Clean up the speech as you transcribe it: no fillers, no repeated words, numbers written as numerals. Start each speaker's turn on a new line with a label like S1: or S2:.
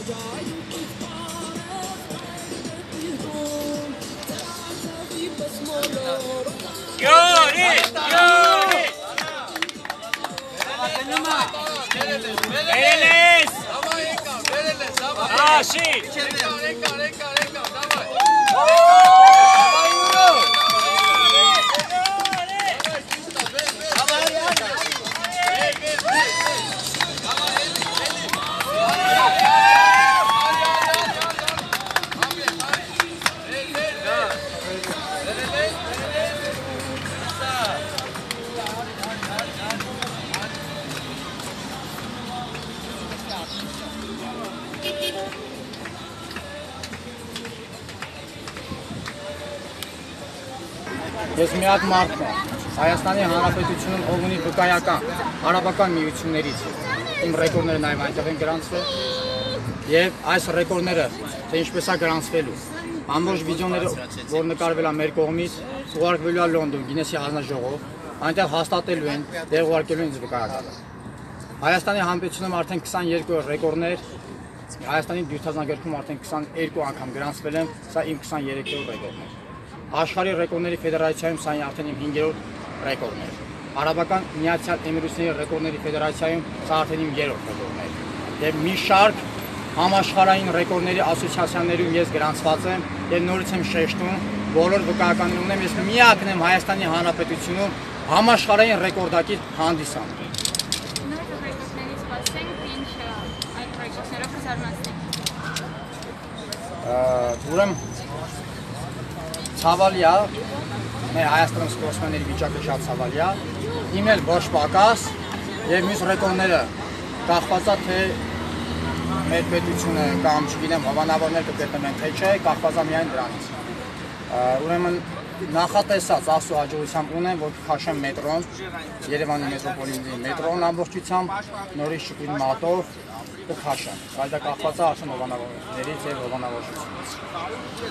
S1: Ես միակ մարդն եմ Հայաստանի Հանրապետությունում, ով ունի վկայական արաբական միություններից իմ ռեկորդները նաև այնտեղ են գրանցվել եւ այս ռեկորդները թե ինչպես է գրանցվելու ամբողջ վիդեոները, որ նկարվել է մեր կողմից, ուղարկվելու է Լոնդոն Գինեսի հանձնաժողով, այնտեղ հաստատելու են, դեղ ուղարկելու են ինձ վկայականը։ Հայաստանի Հանրապետությունում արդեն 22 ռեկորդներ, Հայաստանի դյուրթազնագրքում արդեն 22 անգամ գրանցվել են, սա իմ 23-րդ ռեկորդն է։ Աշխարհի ռեկորդների ֆեդերացիայում սա արդեն իմ 5-րդ ռեկորդն է։ Արաբական Միացյալ Էմիրությունների ռեկորդների ֆեդերացիայում սա արդեն իմ 3-րդ ռեկորդն է։ Եվ մի շարք համաշխարհային ռեկորդների ասոցիացիաներում ես գրանցված եմ եւ նորից եմ շեշտում, բոլոր վկայականներ ունեմ, ես միակն եմ Հայաստանի Հանրապետությունում համաշխարհային ռեկորդակիր հանդիսանում։ Ուրեմն ցավալի է, մեր Հայաստանում սպորտսմենների վիճակը շատ ցավալի է, իմ էլ ոչ պակաս եւ մյուս ռեկորդները կախված է թե մեր պետությունը կամ չգիտեմ հովանավորներ կգտնեն թե չէ, կախված է միայն դրանից։ Ուրեմն նախատեսած աստծո հաջողությամբ ունեմ, որ կքաշեմ մետրոն, Երևանի մետրոպոլիտենի մետրոն ամբողջությամբ, նորից շփին մատով կքաշեմ, բայց դա կախված է արդեն հովանավորներից եւ հովանավորությունից։